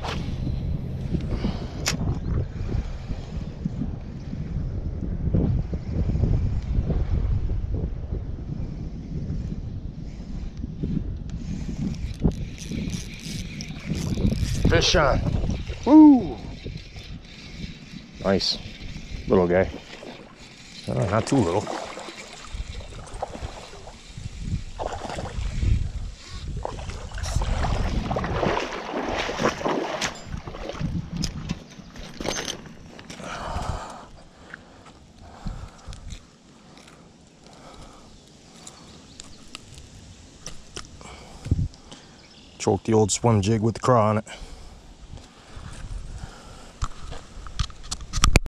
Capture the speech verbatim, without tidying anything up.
Fish on. Woo! Nice. Little guy. Oh, not too little. Choke the old swim jig with the craw on it.